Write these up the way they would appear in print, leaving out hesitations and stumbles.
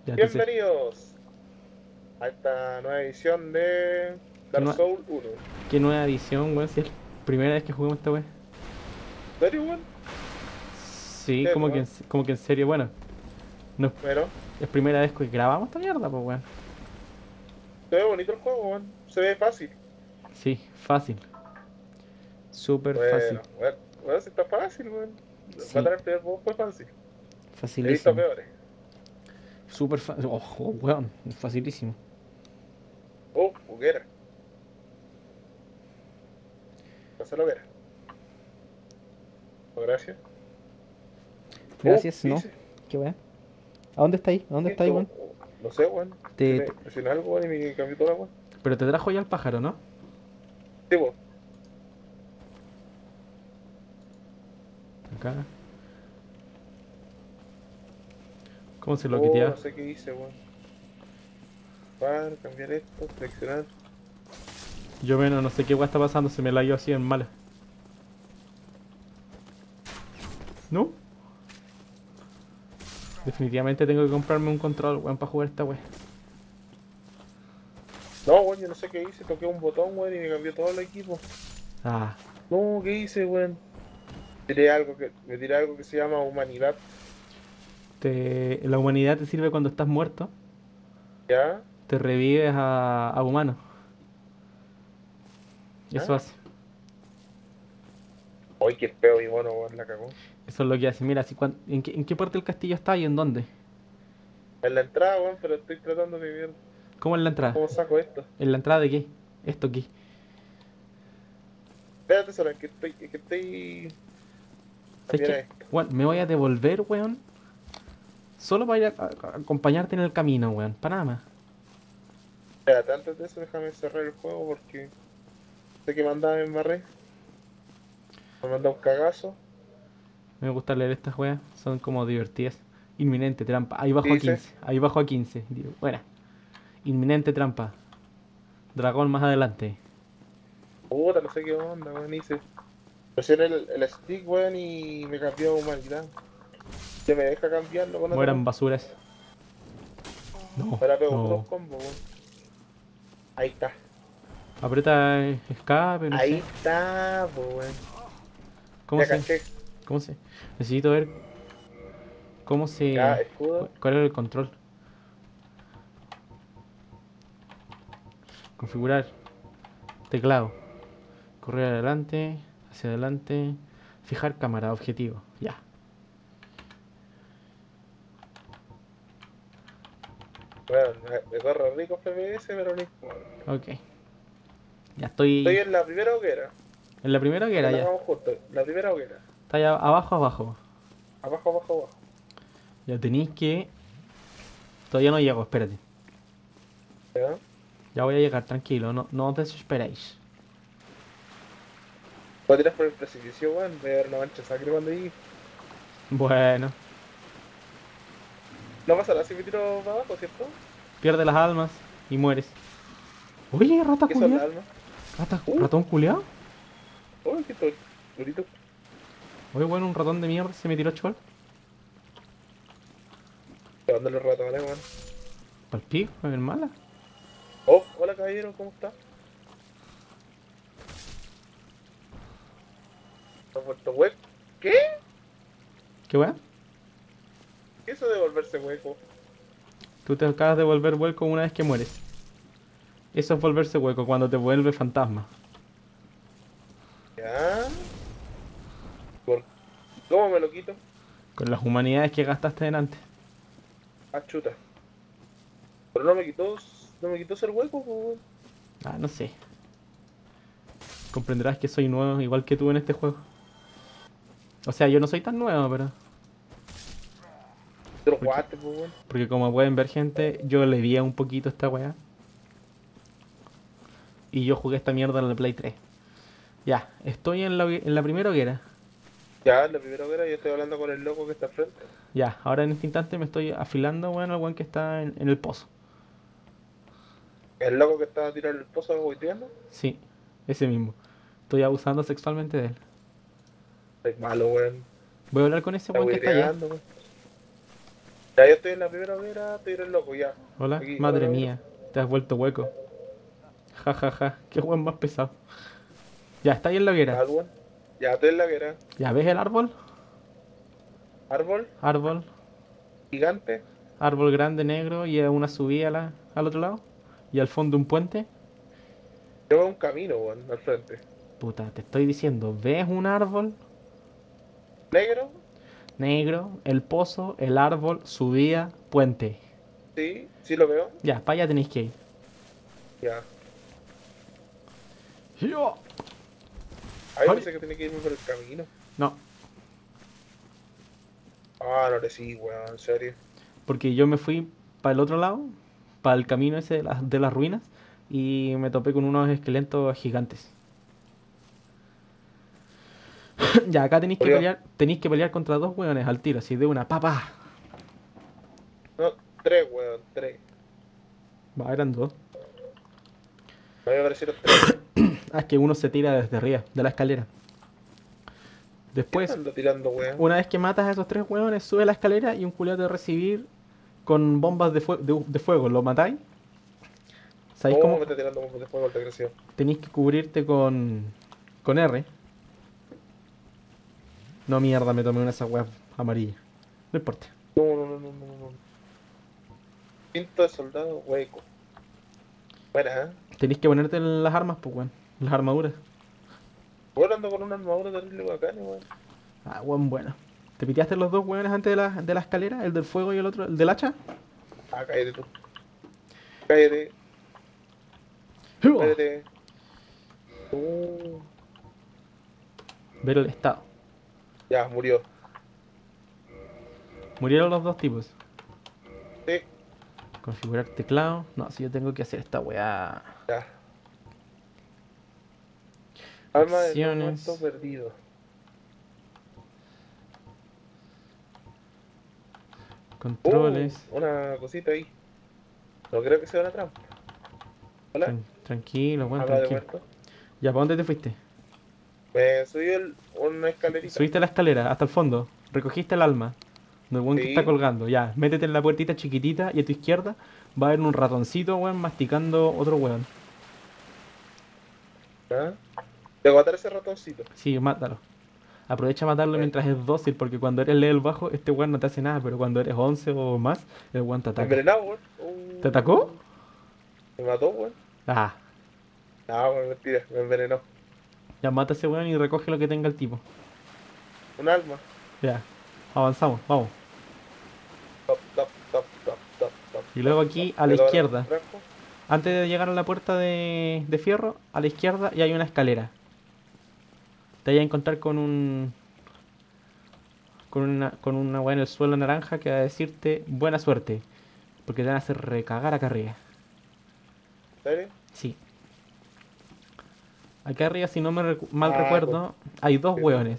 Ya te sé. Bienvenidos a esta nueva edición de ¿Qué, Dark nue- Souls 1. qué nueva edición, weón? Si es la primera vez que jugamos esta weá. ¿En serio, weón? Sí, ¿Qué, weón? como que en serio, bueno. No Bueno, es primera vez que grabamos esta mierda, pues weón. se ve bonito el juego, weón. Se ve fácil. Sí, fácil. Súper fácil. Bueno, weón, si está fácil, weón. Sí, Matar al primer boss fue fácil. He visto facilísimo. peores. Súper fácil. Oh, oh, weón, facilísimo. Oh, hoguera. Pasa la hoguera. Oh, gracias. Oh, Gracias, ¿qué no. hice? ¿Qué weá? ¿A dónde está ahí? ¿A dónde ¿Qué está hice? ahí, Oh, weón? oh, no sé, weón. Presioné algo, weón, y me cambió toda la weón. Pero te trajo ya el pájaro, ¿no? Sí, weón. Acá. ¿Cómo se lo Oh, quiteaba? no sé qué hice, weón. Para cambiar esto, seleccionar. Yo menos, no sé qué weá está pasando, se me la dio así en mala. ¿No? Definitivamente tengo que comprarme un control, weón, para jugar esta weá. No, weón, yo no sé qué hice, toqué un botón, weón, y me cambió todo el equipo. Ah, No, ¿qué hice, weón? Me tiré algo que se llama humanidad, la humanidad te sirve cuando estás muerto, ¿ya? te revives a humano. Eso ¿Ya? hace. Ay, qué feo mi mono, weón, la cagó. Eso es lo que hace. Mira, si en qué parte del castillo está y en dónde? En la entrada, weón, pero estoy tratando de ver ¿Cómo en la entrada? cómo saco esto. ¿En la entrada de qué? ¿Esto qué? Espérate, Sora, que estoy. ¿Sabes Cambiar qué? esto. Weón, me voy a devolver, weón. Solo para ir a acompañarte en el camino, weón. Para nada más. Espérate, antes de eso, déjame cerrar el juego porque sé que mandaba en barré. Me mandó un cagazo. Me gusta leer estas weas. Son como divertidas. Inminente trampa. Ahí ¿Qué bajo a dice? 15. Ahí bajo a 15. Buena. Inminente trampa. Dragón más adelante. Puta, no sé qué onda, weón, hice. Presioné el stick, weón, y me cambió a humanidad. ¿Ya me deja cambiarlo con otra Mueran weón? basuras. No, Ahora pego puros no. combos, weón. Ahí está. Aprieta escape, no Ahí sé. está, po, weón. ¿Cómo Ya se? caché. ¿Cómo se? Necesito ver cómo Ya, se. escudo. ¿Cuál era el control? Configurar. Teclado. Correr adelante. Hacia adelante. Fijar cámara. Objetivo. Ya. Bueno, me corre rico FPS, pero no importa. Ok. Ya Estoy estoy en la primera hoguera. en la primera que Para era que la ya. hagamos juntos. La primera hoguera. Está allá abajo, abajo. Abajo, abajo, abajo. Ya tenéis que. Todavía no llego, espérate. ¿Ya? Ya voy a llegar, tranquilo. No, no os desesperéis. Voy a tirar por el precipicio, weón. Voy a ver una mancha de sangre cuando llegue. Bueno. No pasará si me tiro para abajo, ¿cierto? Pierde las almas y mueres. Oye, rata ¿Qué son culia. las almas? Uh, Ratón culiao. uy, qué todo durito. Oye, bueno, un ratón de mierda se me tiró chol. Llevando los ratones, weón. Palpico, es mala. Oh, hola caballero, ¿cómo está? ¿Me has vuelto hueco? ¿Qué? ¿Qué weá? ¿Qué es eso de volverse hueco? Tú te acabas de volver hueco una vez que mueres. Eso es volverse hueco cuando te vuelve fantasma. ¿Ya? ¿Por cómo me lo quito? Con las humanidades que gastaste delante. Ah, chuta. Pero no me quitó ser hueco, po, weón. Ah, no sé. Comprenderás que soy nuevo igual que tú en este juego. O sea, yo no soy tan nuevo, pero... Te lo Porque, jugaste, po, weón. porque como pueden ver gente, yo le di a un poquito esta weá. Y yo jugué esta mierda en la Play 3. Ya, estoy en la primera hoguera. Ya, la primera hoguera, yo estoy hablando con el loco que está al frente. Ya, ahora en este instante me estoy afilando, bueno, al weón que está en el pozo. El loco que estaba tirando el pozo goiteando. Sí, ese mismo. Estoy abusando sexualmente de él. Es malo, weón. Voy a hablar con ese Está weón que está allá. goiteando, weón. Ya yo estoy en la primera hoguera, estoy en el loco, ya. Hola, Aquí, madre otra hoguera. mía, te has vuelto hueco. Ja, ja, ja, qué weón más pesado. Ya, está ahí en la hoguera. Árbol. Ya estoy en la hoguera. Ya, ¿ves el árbol? Árbol, Árbol, gigante. árbol grande negro y una subida al otro lado. Y al fondo un puente. Yo veo un camino, weón, al frente. Puta, te estoy diciendo, ¿ves un árbol Negro, negro? El pozo, el árbol, subida, puente. sí, sí lo veo. Ya, para allá tenéis que ir. Ya. ¡Yo! Ahí ¡Ay! pensé que tenía que irme por el camino. No, Ah, no le sí, weón, en serio. porque yo me fui para el otro lado, para el camino ese de las ruinas, y me topé con unos esqueletos gigantes. Ya, acá Murió. tenéis que pelear contra dos hueones al tiro, así de una, papá. No, tres, weón, tres. Va, eran dos. A mí me parecieron tres. Ah, es que uno se tira desde arriba, de la escalera. ¿Quién Después, anda tirando, weón? una vez que matas a esos tres hueones, sube la escalera y un culiao te va a recibir con bombas de fuego. ¿Lo matáis? ¿Sabéis Oh, cómo? me está tirando bombas de fuego, alta creación. Tenéis que cubrirte con R. No, mierda, me tomé una de esas weas amarillas. No importa. No, no, no, no, no, no. Cinto de soldado hueco. Buena, ¿eh? Tenéis que ponerte las armas, pues, weón. Las armaduras. Weón, ando con una armadura terrible bacana, weón. Ah, weón, bueno. ¿Te piteaste los dos weones antes de la escalera? ¿El del fuego y el otro, el del hacha? Ah, cállate tú. Cállate, ¡Uah! cállate. Uh, Ver el estado. ya, murió. Murieron los dos tipos. Sí, Configurar teclado. No, si yo tengo que hacer esta weá. ya. Alma de no muerto Acciones. perdido. Controles. Una cosita ahí. No creo que sea una trampa. Hola, Tranquilo, weón, habla de tranquilo. muerto. Ya, ¿para dónde te fuiste? Me subí una escalerita. Subiste la escalera hasta el fondo. Recogiste el alma. Del weón que está Sí, colgando. Ya, métete en la puertita chiquitita y a tu izquierda va a haber un ratoncito, weón, masticando otro weón. ¿ah? Debo matar ese ratoncito. Sí, mátalo. Aprovecha a matarlo Me, mientras es dócil, porque cuando eres level bajo, este weón no te hace nada, pero cuando eres 11 o más, el weón te me ataca. envenenado, weón. ¿Te atacó? Me mató, weón. Ah, No, weón, mentira, me envenenó. ya mata a ese weón y recoge lo que tenga el tipo. Un alma. Ya, avanzamos, vamos. Top, top, top, top, top, top, Y top, luego top. aquí a la ¿Me logra un izquierda, frasco? antes de llegar a la puerta de fierro, a la izquierda y hay una escalera. Te vas a encontrar con una weá en el suelo naranja que va a decirte buena suerte, porque te van a hacer recagar acá arriba. ¿En serio? Sí. Acá arriba, si no mal Ah, con... recuerdo, hay dos hueones.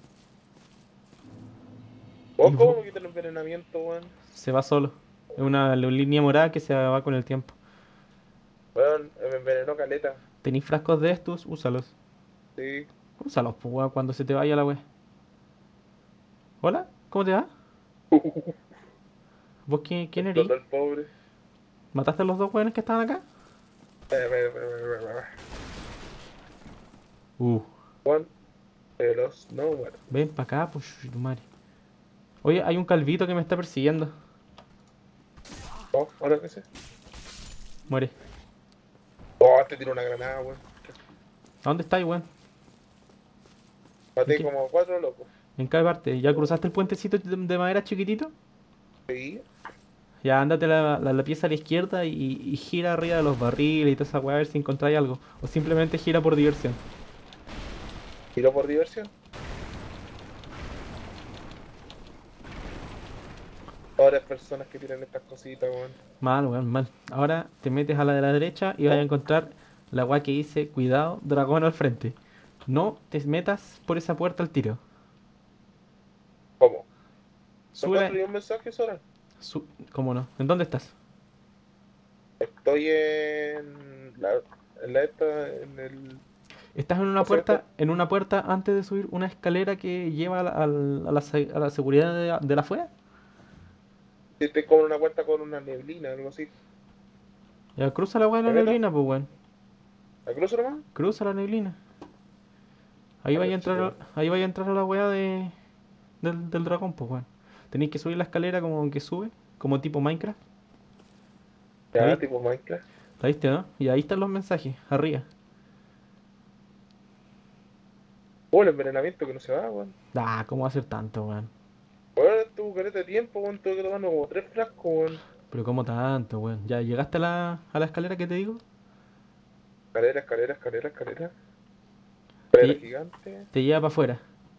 Y ¿Vos cómo me quitas el envenenamiento, weón? se va solo. Es una línea morada que se va con el tiempo. Weón, me envenenó caleta. ¿Tenéis frascos de estos? Úsalos. Sí. Úsalos, pues, weón, cuando se te vaya la wea. ¿Hola? ¿Cómo te va? ¿Vos quién eres? Explotó el pobre. ¿Mataste a los dos hueones que estaban acá? Eh, Uh, Juan de los no muertos. ven para acá, pues, tu madre. Oye, hay un calvito que me está persiguiendo. Oh, ahora qué sé. Muere. Oh, te tiró una granada, weón. ¿A dónde estáis, weón? ¿En Maté qué, como cuatro locos. en qué parte? ¿Ya cruzaste el puentecito de madera chiquitito? Sí. Ya ándate a la pieza a la izquierda y gira arriba de los barriles y toda esa weá a ver si encontráis algo. O simplemente gira por diversión. Tiro por diversión. Ahora personas que tiran estas cositas, weón. Mal, weón, mal. Ahora te metes a la de la derecha y vas a Oh, encontrar la weá que dice cuidado, dragón al frente. No te metas por esa puerta al tiro. ¿cómo? ¿No Sube. construí un mensaje, Sora? ¿Cómo no? ¿En dónde estás? Estoy en la esta, en el Estás asalto. en una puerta antes de subir una escalera que lleva a la seguridad de la afuera. Si te como una puerta con una neblina, algo así. Ya cruza la weá de ¿Me la meto? neblina, pues weón. ¿La cruzo nomás? Cruza la neblina. Ahí A vaya a ver, entrar, chico. ahí vaya a entrar a la weá del dragón, pues weón. Tenéis que subir la escalera como que sube, como tipo Minecraft. ¿La Ya, viste? tipo Minecraft. ¿La viste, no? Y ahí están los mensajes, arriba. Oh, el envenenamiento que no se va, weón. Ah, ¿cómo va a ser tanto, weón? Weón, tuvo careta de tiempo, weón. Tuve que tomarme como 3 frascos, weón. Pero ¿cómo tanto, weón? ¿Ya llegaste a la escalera que te digo? Escalera, escalera, escalera, escalera. Escalera Te, gigante. te lleva para afuera.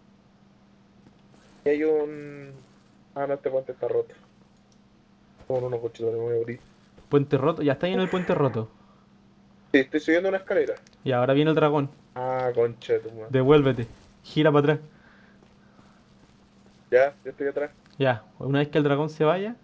Y hay un. Ah, no, este puente está roto. Con unos cochitos, me voy a abrir. Puente roto, ya está ahí en el puente roto. Sí, estoy subiendo una escalera. Y ahora viene el dragón. Ah, concha de tu madre. Devuélvete. Gira para atrás. Ya, yo estoy atrás. Ya, una vez que el dragón se vaya.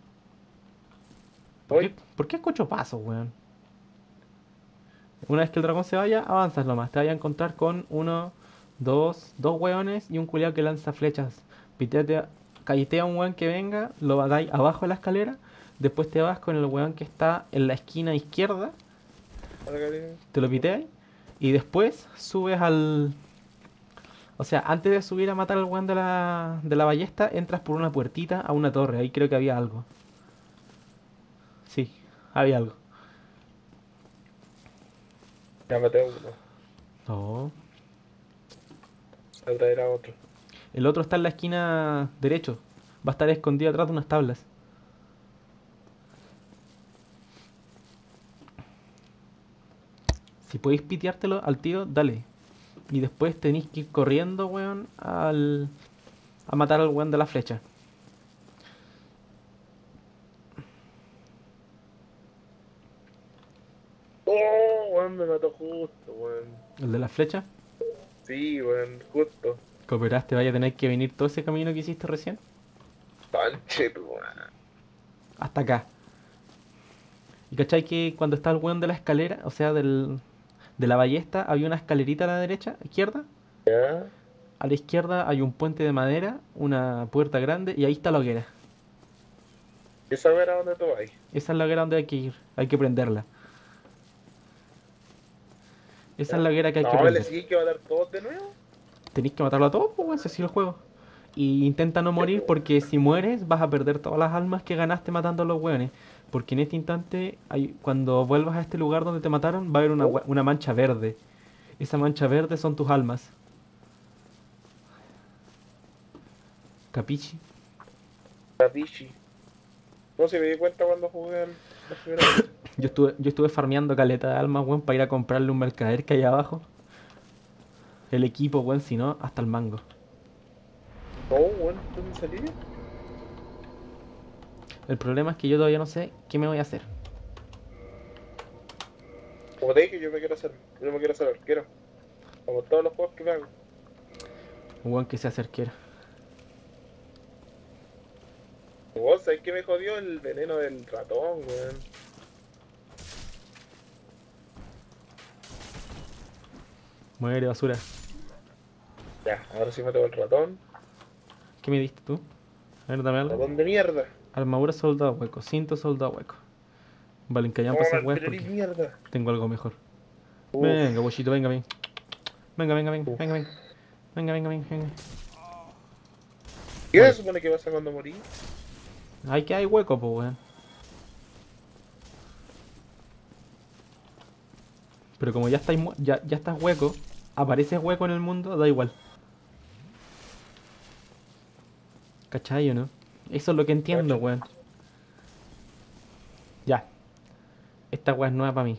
Voy. ¿Por qué escucho pasos, weón? Una vez que el dragón se vaya, avanzas nomás. Te vas a encontrar con dos weones y un culiao que lanza flechas. Pitéate, cayetea a un weón que venga, lo batáis abajo de la escalera. Después te vas con el weón que está en la esquina izquierda, Hola, cariño. te lo piteas. Y después subes al. O sea, antes de subir a matar al weón de la ballesta, entras por una puertita a una torre. Ahí creo que había algo. Sí, había algo. Ya maté a uno. No. A traer a otro. El otro está en la esquina derecho. Va a estar escondido atrás de unas tablas. Si podéis piteártelo al tiro, dale. Y después tenéis que ir corriendo, weón, a matar al weón de la flecha. Oh, weón, me mató justo, weón. El de la flecha. Sí, weón, justo. Cooperaste, vaya a tener que venir todo ese camino que hiciste recién. Panche, tu madre. Hasta acá. Y cachai que cuando está el weón de la escalera, o sea, de la ballesta, había una escalerita a la derecha, izquierda. Ya. A la izquierda hay un puente de madera, una puerta grande y ahí está la hoguera. ¿Y saber a dónde tú vas? Esa es la hoguera donde hay que ir, hay que prenderla. Esa es ¿Ya? la hoguera que hay que No, le prender. sigue que va a dar todos de nuevo. Tenéis que matarlo a todos, pues, weón, si así el juego. Y intenta no Sí, morir pues. porque si mueres vas a perder todas las almas que ganaste matando a los weones. Porque en este instante, cuando vuelvas a este lugar donde te mataron, va a haber Oh, una mancha verde. Esa mancha verde son tus almas. ¿Capichi? Tapichi. No se me di cuenta cuando jugué la primera vez. Yo estuve farmeando caleta de almas, weón, para ir a comprarle un mercader que hay abajo. El equipo, weón, si no, hasta el mango. No, weón, ¿dónde salí? El problema es que yo todavía no sé qué me voy a hacer. Como te dije, yo me quiero hacer arquero. Como todos los juegos que me hago. Un weón que se acerque. Vos sabés que me jodió el veneno del ratón, weón. Muere, basura. Ya, ahora sí me tengo el ratón. ¿Qué me diste tú? A ver, dame algo. Ratón de mierda. Armadura soldado hueco, cinto soldado hueco. Vale, que hayan Oh, pasado mal, weas pero eres porque mierda. tengo algo mejor. Venga, Uf, bochito, venga, ven. Venga, venga, venga, uf. venga, venga. Venga, venga, venga, venga. ¿Qué se Muere. supone que pasa cuando morí? Ay, que hay hueco, pues, weón. Pero como ya estáis ya estás hueco, apareces hueco en el mundo, da igual. ¿Cachai o no? Eso es lo que entiendo, Cacho. weón. Ya, esta weá es nueva para mí.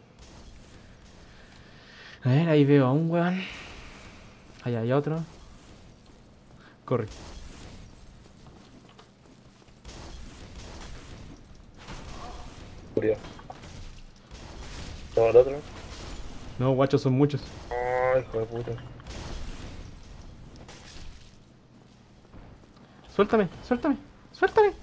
A ver, ahí veo a un weón. Allá hay otro. Corre. Murió. No, el otro. No, guachos, son muchos. Ay, hijo de puta. Suéltame, suéltame, suéltame.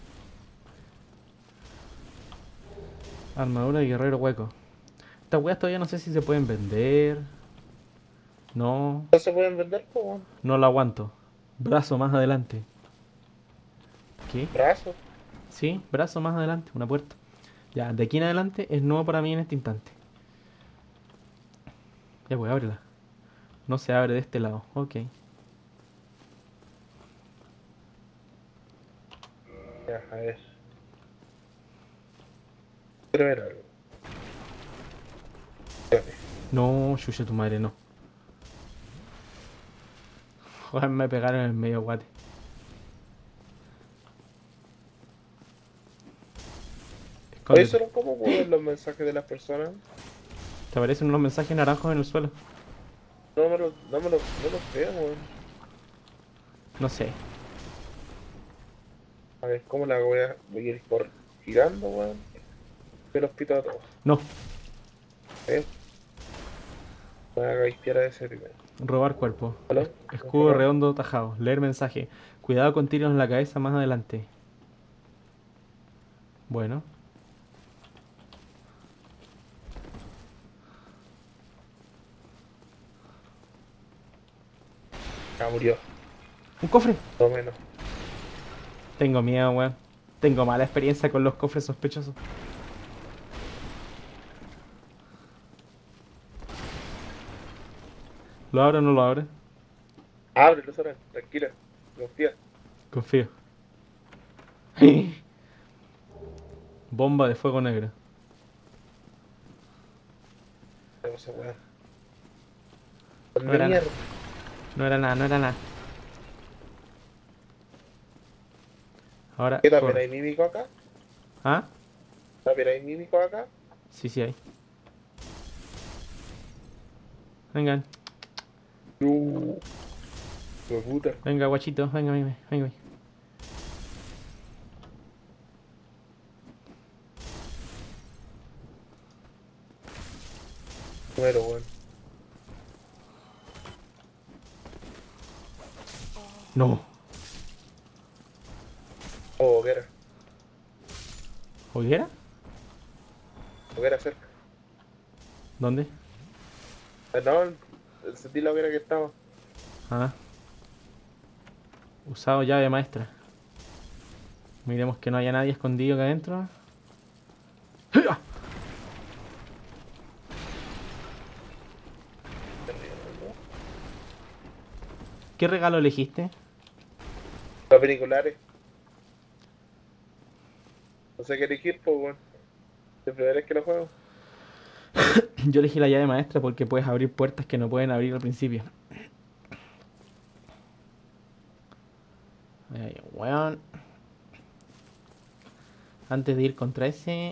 Armadura de guerrero hueco. Estas weas todavía no sé si se pueden vender. No, ¿No se pueden vender, po, weón? no lo aguanto. Brazo más adelante. ¿Qué? Brazo. Sí, brazo más adelante, una puerta. Ya, de aquí en adelante es nuevo para mí en este instante. Ya pues, ábrela. No se abre de este lado. Ok. Ya, a ver. Quiero ver algo. Espérate. No, chucha tu madre, no. Joder, me pegaron en el medio guate. Oye, Escóndete. solo cómo puedo ver los mensajes de las personas. Te aparecen unos mensajes naranjos en el suelo. No los veo, weón. No sé. A ver, ¿cómo la voy a ir por girando, weón? Me los pito a todos. No. A ver, voy a espiar a ese primero. Robar cuerpo. ¿Aló? Escudo ¿Encerrado? redondo tajado. Leer mensaje. Cuidado con tiros en la cabeza más adelante. Bueno. Ah, murió. ¡Un cofre! Todo menos. Tengo miedo, weón. Tengo mala experiencia con los cofres sospechosos. ¿Lo abro o no lo abro? Ábrelo, Sora. Tranquila. Confía. Confío. Bomba de fuego negro. Vamos a weón. No De era nada. mierda. No era nada, no era nada. Ahora ¿Qué también corre. hay mímico acá? ¿Ah? ¿También hay mímico acá? Sí, sí hay. Vengan. No. Puta. Venga, guachito. Venga, venga, venga. Muero, weón. No. Oh, hoguera. ¿Hoguera? Hoguera cerca. ¿Dónde? No, sentí la hoguera que estaba. Ah. Usado llave maestra. Miremos que no haya nadie escondido acá adentro. ¿Qué regalo elegiste? Los periculares. No sé qué elegir, pues, weón. Es la primera vez que lo juego. Yo elegí la llave maestra porque puedes abrir puertas que no pueden abrir al principio. Ay, weón. Antes de ir contra ese.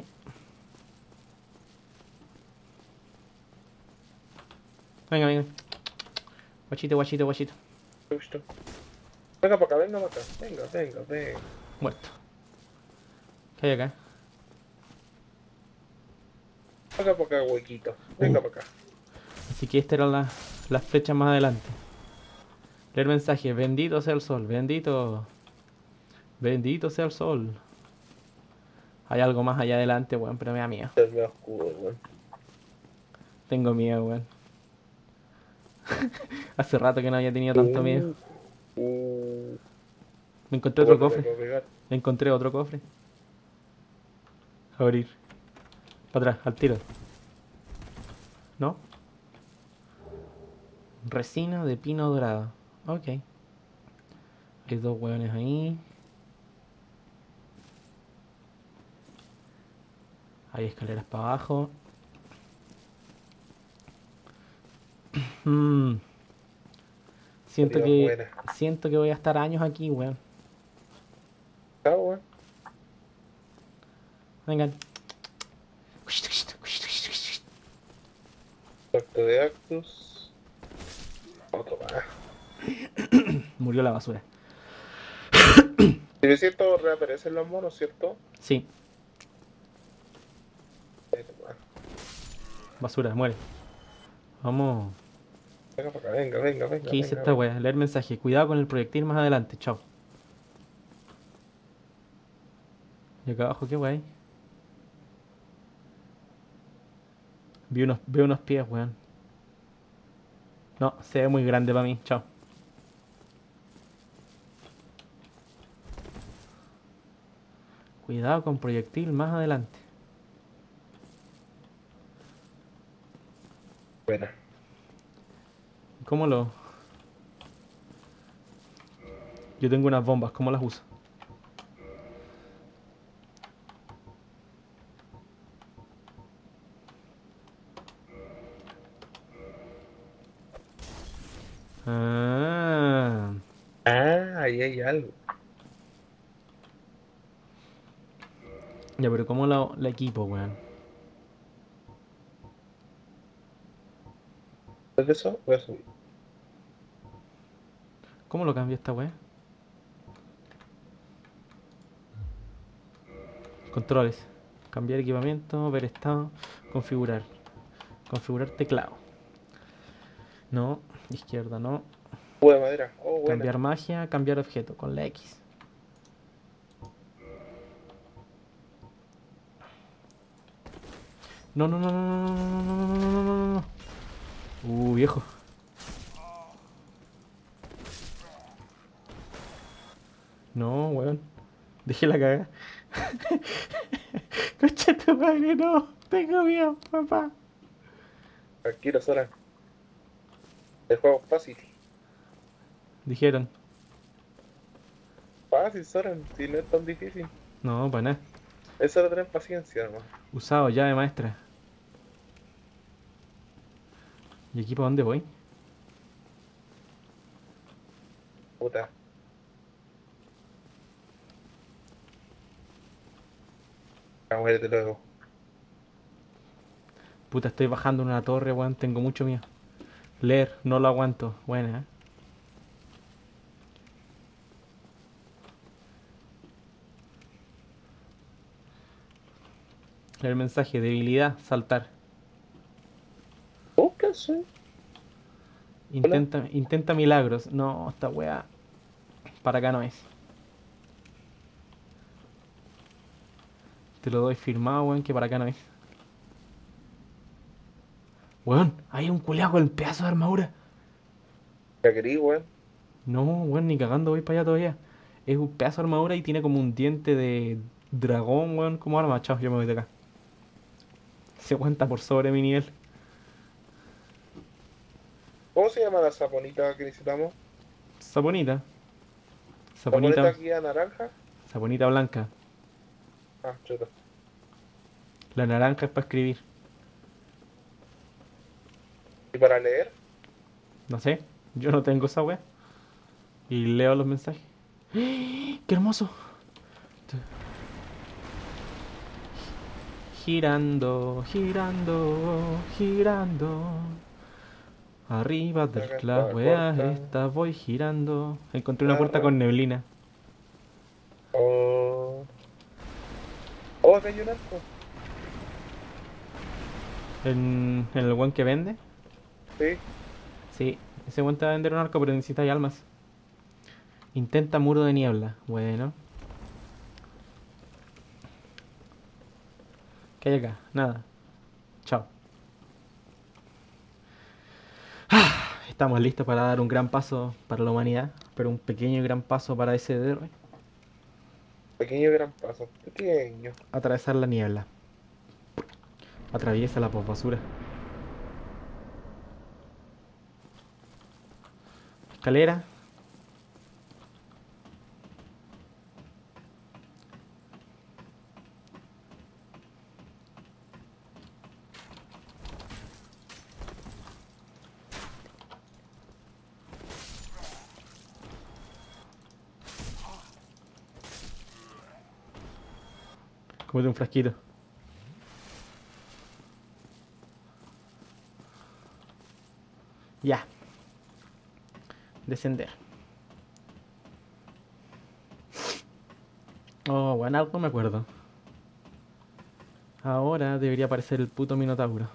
Venga, venga. Guachito, guachito, guachito. Me gustó. Venga para acá, venga para acá. Venga, venga, venga. Muerto. ¿Qué hay acá? Venga para acá, huequito. Uh, Venga para acá. Así que estas eran las flechas más adelante. Leer mensaje. Bendito sea el sol. Bendito. Bendito sea el sol. Hay algo más allá adelante, weón, pero me da miedo. Es medio oscuro, weón. Tengo miedo, weón. Hace rato que no había tenido tanto miedo. Uh, uh. Me encontré otro Bueno, me cofre. puedo pegar. Encontré otro cofre. Abrir. Para atrás, al tiro. ¿No? Resina de pino dorado. Ok. Hay dos hueones ahí. Hay escaleras para abajo. Mm, siento Dios, que. buena. Siento que voy a estar años aquí, weón. Chao, weón. Vengan. Pacto de Actus. Otro más. Murió la basura. Si me siento, reaparecen los monos, ¿cierto? Sí, Otro más. basura, muere. Vamos. Venga para acá, venga, venga, venga, ¿Qué dice venga, esta venga. wea? Leer mensaje. Cuidado con el proyectil más adelante. Chao. Y acá abajo, ¿qué wea hay? Veo unos pies, weón. No, se ve muy grande para mí. Chao. Cuidado con proyectil más adelante. Buena. ¿Cómo lo...? Yo tengo unas bombas, ¿cómo las uso? Ah, Ah, ahí hay algo. ya, pero ¿cómo la equipo, weón? Después de eso, voy a subir. ¿Cómo lo cambio esta weá? Controles. Cambiar equipamiento, ver estado, configurar. Configurar teclado. No, izquierda no. De madera. Oh, buena. Cambiar magia, cambiar objeto con la X. No, no, no, no, no, no, no, no, no, no, no, no, no. Viejo. No, weón. Dejé la cagada. Concha tu madre, no. Tengo miedo, papá. Tranquilo, Sora. El juego es fácil. Dijeron. Fácil, Sora. Si no es tan difícil. No, para nada. Es solo tener paciencia, nomás. Usado, llave maestra. ¿Y aquí para dónde voy? Puta. Ya muérete luego. Puta, estoy bajando en una torre, weón. Tengo mucho miedo. Leer, no lo aguanto. Buena, ¿eh? El mensaje, debilidad, saltar. Oh, ¿qué haces? Hola. Intenta milagros. No, esta weá. Para acá no es. Te lo doy firmado, weón, que para acá no es. Weón, hay un culeado con el pedazo de armadura. Ya querí, weón. No, weón, ni cagando voy para allá todavía. Es un pedazo de armadura y tiene como un diente de dragón, weón, como arma. Chao, yo me voy de acá. Se cuenta por sobre mi nivel. ¿Cómo se llama la saponita que necesitamos? Saponita. ¿Saponeta Saponita. aquí a naranja? Saponita blanca. Ah, chuta. La naranja es para escribir. ¿Y para leer? No sé, yo no tengo esa weá. Y leo los mensajes. ¡Qué hermoso! Girando, girando, girando. Arriba de Acá las está weas corta. esta voy girando. Encontré una puerta Narra. con neblina. Oh. Oh, acá hay un arco. En el weón que vende. Sí. Sí, ese weón te va a vender un arco, pero necesitas almas. Intenta muro de niebla. Bueno, ¿qué hay acá? Nada. Chao. Estamos listos para dar un gran paso para la humanidad, pero un pequeño y gran paso para SDR. Pequeño gran paso. Pequeño. Atravesar la niebla. Atraviesa la posbasura. Escalera. Comete un frasquito. Ya. Descender. Oh, bueno, algo me acuerdo. Ahora debería aparecer el puto Minotauro.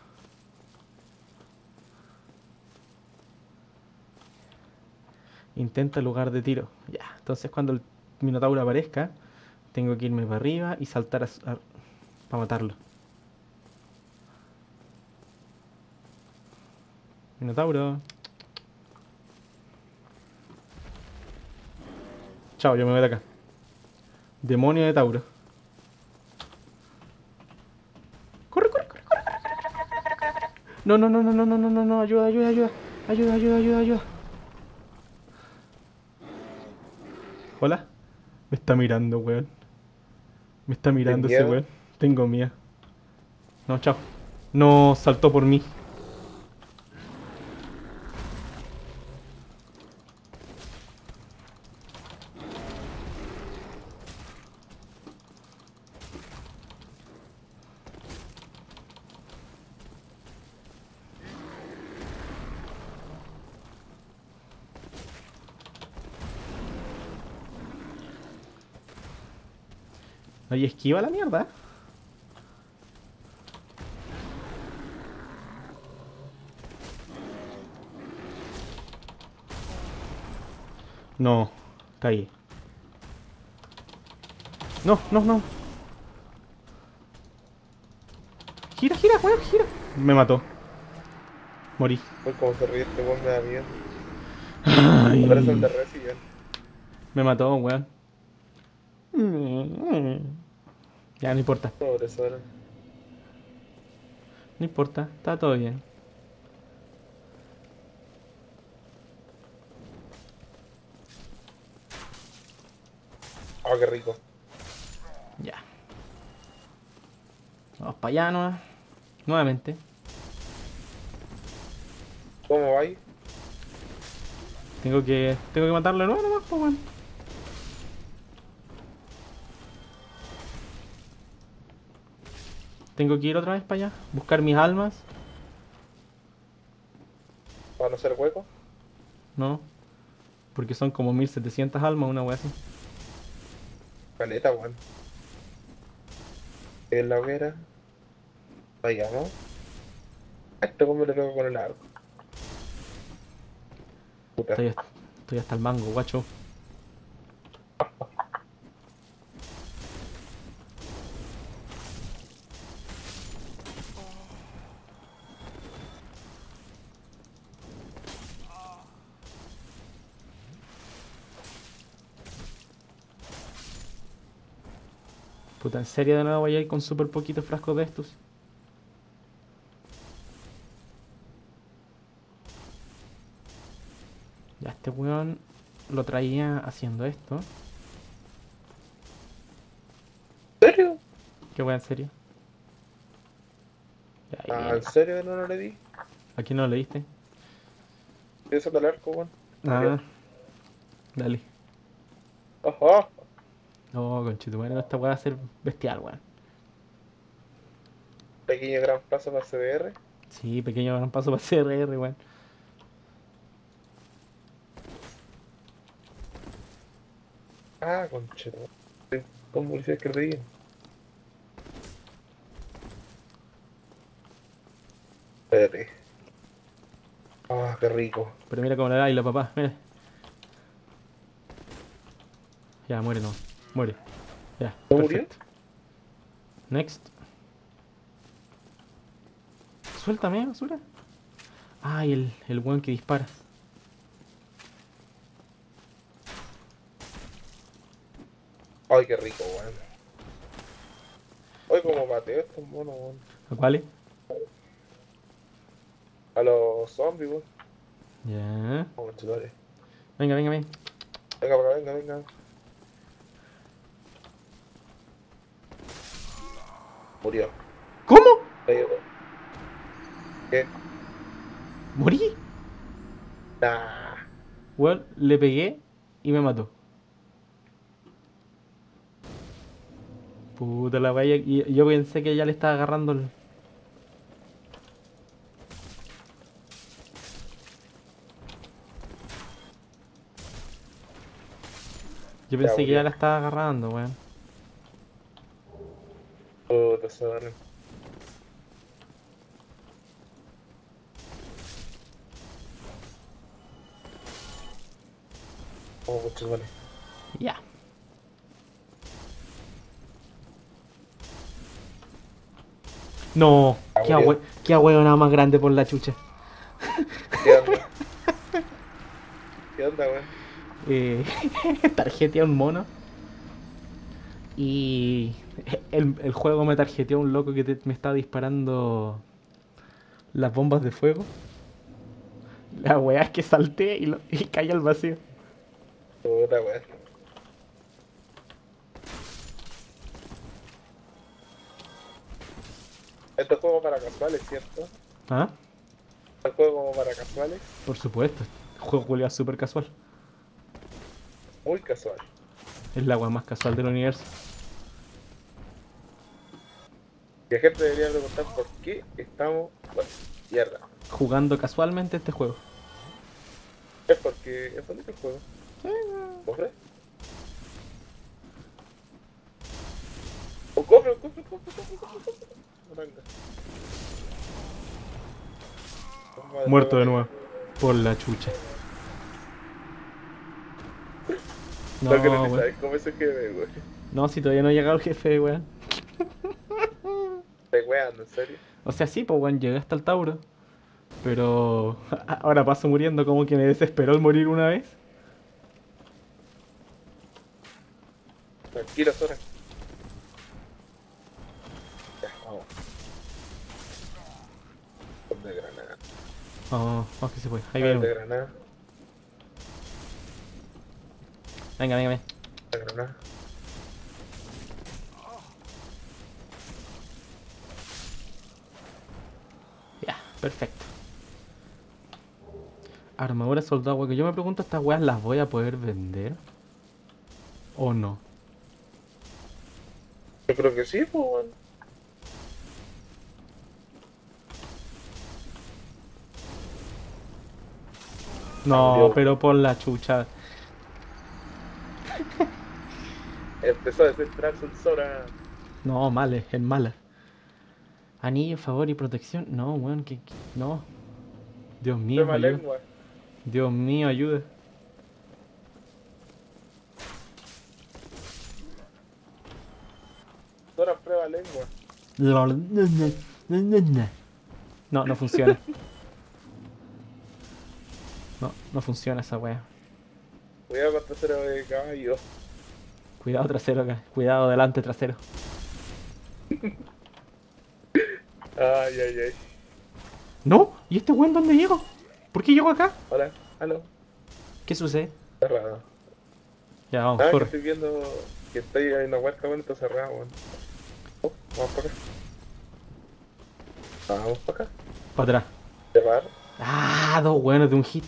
Intenta lugar de tiro. Ya. Entonces cuando el Minotauro aparezca, tengo que irme para arriba y saltar para matarlo. Minotauro. Chao, yo me voy de acá. Demonio de Tauro. No, no, no, no, no, no, no, no, no, ayuda, ayuda, ayuda. Ayuda, ayuda, ayuda, ayuda. Hola. Me está mirando, weón. Me está ¿De mirando ese miedo? weón. Tengo miedo. No, chao. No, saltó por mí. Ahí esquiva la mierda. No, caí. No, no, no. Gira, gira, weón, gira. Me mató. Morí. Uy, como se ríe este weón me da miedo. Parece el Ay, de Resident. me mató, weón. Ya, no importa. Pobre Sora. No importa, está todo bien. Ah, qué rico. Ya. Vamos para allá nomás. Nuevamente. ¿Cómo vais? Tengo que matarlo de nuevo nomás, pues, weón. Tengo que ir otra vez para allá. Buscar mis almas. ¿Para no hacer hueco? No. Porque son como 1700 almas, una wea así. Caleta, weón. En la hoguera. Vayamos. A este weón me le pego con el arco. Puta. Estoy hasta el mango, guacho. Puta, ¿en serio de nuevo voy a ir con súper poquitos frascos de estos? Ya, este weón lo traía haciendo esto. ¿En serio? ¿Qué weón, en serio? Ya, ahí Ah, viene. ¿en serio no le di? ¿A quién no lo leíste? Estoy usando el arco, weón. Ah, dale. Ajá. No, conchetumare, esta weá va a ser bestial, weón. Pequeño gran paso para CBR. Sí, pequeño gran paso para CRR, weón. Ah, concheto. Estoy con municiones que te digo. Espérate. Ah, qué rico. Pero mira cómo le da y la papá, mira. Ya, muere no. Muere. Ya, ¿No murió? perfecto. Next. Suéltame, basura. Ay, el weón que dispara. Ay, qué rico, weón. Ay, como mateo estos monos, weón. ¿A cuáles? A los zombies, weón. Ya. Oh, conchetumare. Venga, venga, venga. Venga, para acá, venga, venga. Murió. ¿Cómo? Ahí, weón. ¿Qué? ¿Morí? Nah. Weón, le pegué y me mató. Puta la wea, y yo pensé que ya le estaba agarrando el... Yo Ya pensé que ya murió. la estaba agarrando, weón. Puta, Sora. Oh, conchetumare. Ya. No, Ya murió. qué nada más grande por la chucha. ¿Qué onda? ¿Qué onda, weón? Eh, tarjeteé a un mono y el juego me tarjeteó a un loco que me está disparando Las bombas de fuego. La weá es que salté y caí al vacío. Puta weón. Este juego para casuales, ¿cierto? ¿Ah? Este juego como para casuales, Por supuesto. Juego culiao súper casual. muy casual. Es la weá más casual del universo. Y la gente debería preguntar por qué estamos. Bueno, mierda. Jugando casualmente este juego. Es porque es bonito el juego. ¿Vos crees? Un cofre. Moranga. Bomba de Muerto fuego de negra. nuevo. Por la chucha. No que No, ni weón. sabes cómo es el GB, güey. No, si todavía no ha llegado el jefe, weón. Te weando, en serio. O sea, sí, pues weón, llegué hasta el Tauro. Pero ahora paso muriendo como que me desesperó el morir una vez. Tranquilo, Sora. Ya, vamos. Con de granada. Vamos, vamos que se puede. Ahí Con viene de uno. granada. Venga, venga, venga. De granada. Ya, perfecto. Armadura soldado, weón. Que yo me pregunto, ¿estas weas las voy a poder vender? ¿O no? Yo creo que sí, pues, weón. No, Murió. pero por la chucha. Empezó a desesperarse el Sora. No, mal, es mala. Anillo, favor y protección. No, weón, no. Dios mío, Tema ayuda. lengua. Dios mío, ayuda. Sora prueba lengua. No, no funciona. No, no funciona esa wea. Cuidado con trasero de caballo. Cuidado trasero acá. Cuidado delante trasero. Ay. ¿No? ¿Y este weón dónde llegó? ¿Por qué llegó acá? Hola, aló. ¿Qué sucede? Cerrado. Ya, vamos, Ah, que corre. estoy viendo que está ahí en una huerta, bueno, está cerrado, weón. Oh, vamos para acá. Vamos para acá. Para atrás. Cerrar. Ah, dos weones de un hit.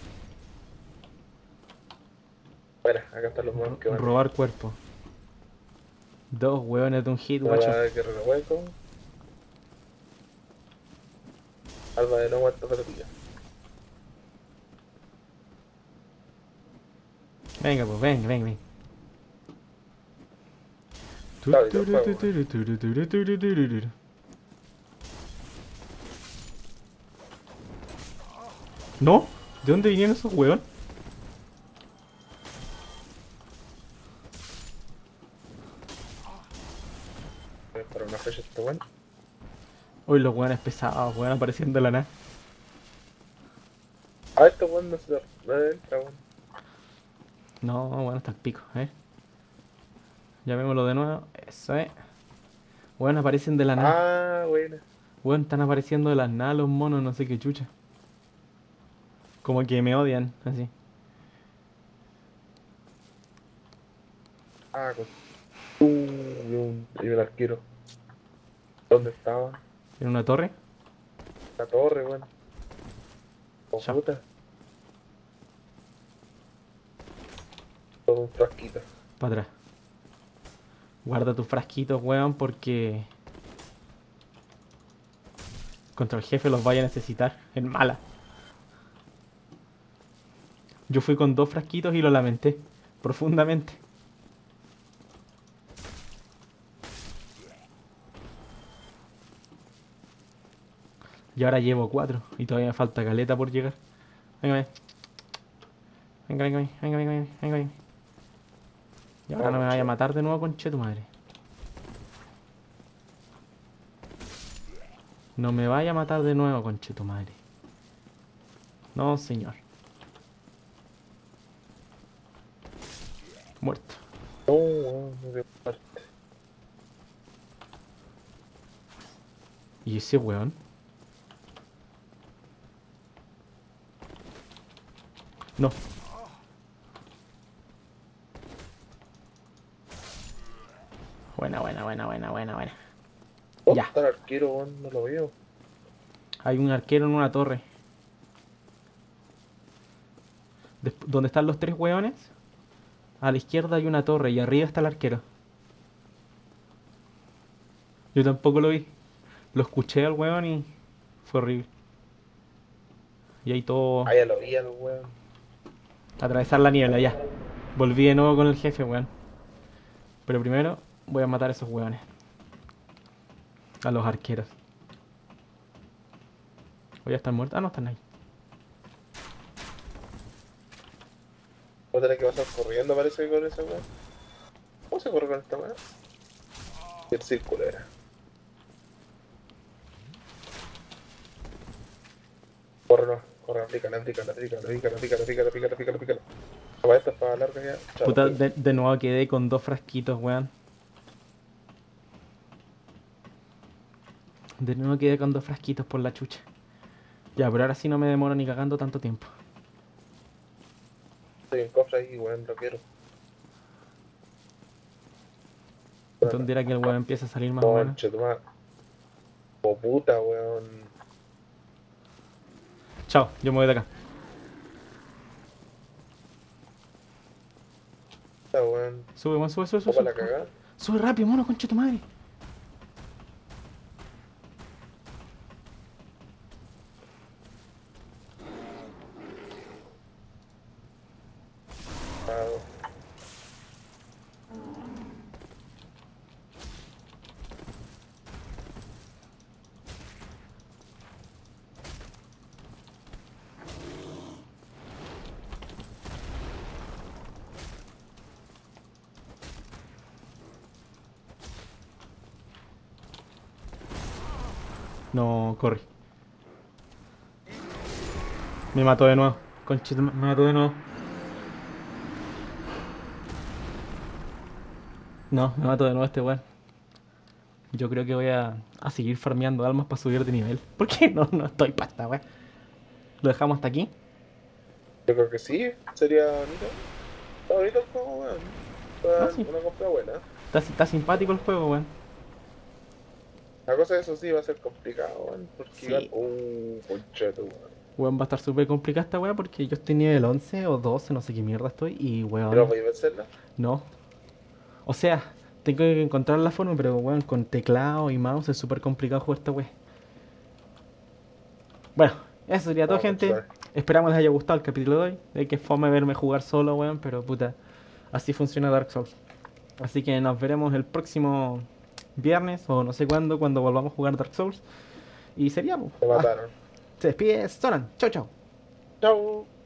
Bueno, acá están los monos que van. Robar cuerpo. Dos weones de un hit, Arma guacho. de guerrero hueco. Alma de no muerto repetida. Venga, pues, venga, venga, venga. Claro, y los juegos, weón. ¿No? ¿De dónde vinieron esos weón? Para una fecha este weón. Uy, los weones pesados, weón, apareciendo de la nada. Ah, este weón no se entra, weón. No, bueno, está el pico, Llamémoslo de nuevo. Eso es. Weón, aparecen de la nada. Ah, buena. Weón, están apareciendo de la nada los monos, no sé qué chucha. Como que me odian, así. Ah, con... y un arquero. ¿Dónde estaba? ¿En una torre? La torre, weón. Oh, Ya. puta. Todo un frasquito. Para atrás. Guarda tus frasquitos, weón, porque contra el jefe los vaya a necesitar. En mala. Yo fui con dos frasquitos y lo lamenté. Profundamente. Y ahora llevo cuatro. Y todavía me falta caleta por llegar. Venga, venga. Venga. Y ahora no me vaya a matar de nuevo, conche tu madre. No me vaya a matar de nuevo, conche tu madre. No, señor. Muerto. No, weón, me dio parte. ¿Y ese weón? No. Buena, buena, buena, buena, buena, buena. ¿Dónde Ya. está el arquero, weón? No lo veo. Hay un arquero en una torre. Donde están los tres hueones, a la izquierda hay una torre y arriba está el arquero. Yo tampoco lo vi. Lo escuché al hueón y fue horrible. Y ahí todo. Ah, ya lo vi, el weón. Atravesar la niebla, ya. Volví de nuevo con el jefe, weón. Pero primero voy a matar a esos hueones. A los arqueros. Voy a estar muerto. Ah, no, están ahí. Voy a tener que pasar corriendo, parece, con esa weón. ¿Cómo se corre con esta weón? El círculo era. Corre, no. Corre, aplícala, aplícala, aplícala, aplícala, aplícala, aplícala, aplícala, aplícala, aplícala. Para esta para larga ya. Chao. Puta, de nuevo quedé con 2 frasquitos, weón. De nuevo quedé con 2 frasquitos por la chucha. Ya, pero ahora sí no me demoro ni cagando tanto tiempo. Estoy en cofre ahí, weón, lo quiero. ¿Dónde era que el weón empieza a salir más o menos? Conche, tu madre. Oh puta, weón. Chao, yo me voy de acá. Puta, weón. Sube, weón, sube, sube, sube. ¿Cómo la Sube, cagada? sube rápido, mono, concha tu madre. Ah, No, corre. Me mató de nuevo. Conchita, me mató de nuevo. No, me mató de nuevo este weón. Yo creo que voy a seguir farmeando almas para subir de nivel. ¿Por qué no? No estoy para esta weón. ¿Lo dejamos hasta aquí? yo creo que sí, sería bonito. Está bonito el juego, weón. Ah, Está sí. una compra buena. Está simpático el juego, weón. La cosa de eso sí va a ser complicado, weón. Porque Sí. igual. Concheto, weón. Weón, va a estar súper complicada esta weá porque yo estoy nivel 11 o 12, no sé qué mierda estoy. Y ¿Pero weón, voy a vencerla? no. O sea, tengo que encontrar la forma, pero weón, con teclado y mouse es súper complicado jugar esta weá. Bueno, eso sería todo, No, gente. conchetumare. Esperamos les haya gustado el capítulo de hoy. De que fome verme jugar solo, weón, pero puta, así funciona Dark Souls. Así que nos veremos el próximo viernes o no sé cuándo, cuando volvamos a jugar Dark Souls. Y sería, pues. Te mataron. Se despide Sonan. Chau, chau. Chau.